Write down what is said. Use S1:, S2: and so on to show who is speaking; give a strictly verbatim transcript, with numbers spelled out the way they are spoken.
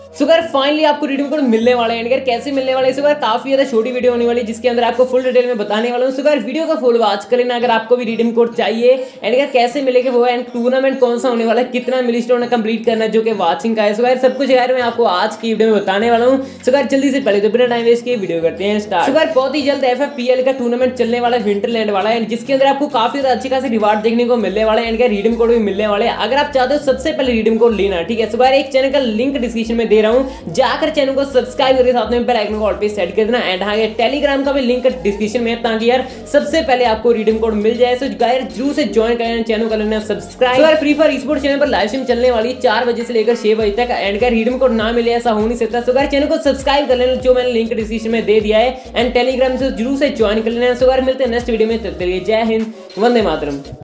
S1: सो guys finally आपको redeem code मिलने वाले हैं। यार कैसे मिलने वाले हैं, सो गाइस काफी ज्यादा छोटी वीडियो होने वाली है जिसके अंदर आपको फुल डिटेल में बताने वाला हूं। सो गाइस वीडियो का फुल वॉच कर लेना अगर आपको भी रिडीम कोड चाहिए एंड यार कैसे मिलेगा वो एंड टूर्नामेंट कौन सा होने वाला है, कितना मिलस्टोन कंप्लीट करना है जो कि वाचिंग का है। सो गाइस सब कुछ यार मैं आपको आज की वीडियो में बताने वाला हूं। सो गाइस जल्दी से पहले तो बिना टाइम वेस्ट किए वीडियो करते हैं स्टार्ट। सो गाइस बहुत ही जल्द एफ एफ पी एल का टूर्नामेंट चलने वाला है, विंटरलैंड वाला है, जिसके अंदर आपको काफी ज्यादा अच्छी खासी रिवार्ड देखने को मिलने वाले हैं एंड रिडीम कोड भी मिलने वाले हैं। अगर आप चाहते हो सबसे पहले रिडीम कोड लेना, ठीक है, सो गाइस एक चैनल का लिंक डिस्क्रिप्शन में दे रहा हूं, जाकर चैनल को सब्सक्राइब करके साथ में बेल आइकन को ऑल पे सेट कर देना एंड हाँ ये टेलीग्राम का भी लिंक डिस्क्रिप्शन में है ताकि यार सबसे पहले आपको रिडीम कोड मिल जाए। सो गाइस जरूर से ज्वाइन करें, चैनल को लेना सब्सक्राइब। तो यार फ्री फायर ई-स्पोर्ट्स चैनल पर लाइव स्ट्रीम चलने वाली है चार बजे से लेकर छह बजे तक एंड गाइस रिडीम कोड ना मिले ऐसा हो नहीं सकता। सो गाइस चैनल को सब्सक्राइब कर लेना जो मैंने लिंक डिस्क्रिप्शन में दे दिया है एंड टेलीग्राम से जरूर से ज्वाइन कर लेना। सो गाइस मिलते हैं नेक्स्ट वीडियो में, तब तक के लिए जय हिंद, वंदे मातरम।